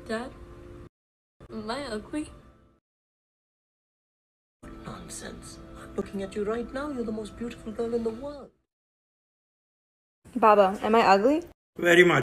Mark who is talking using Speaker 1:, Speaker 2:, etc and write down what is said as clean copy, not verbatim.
Speaker 1: Dad? Am I ugly?
Speaker 2: Nonsense. I'm looking at you right now. You're the most beautiful girl in the world.
Speaker 3: Baba, am I ugly?
Speaker 4: Very much.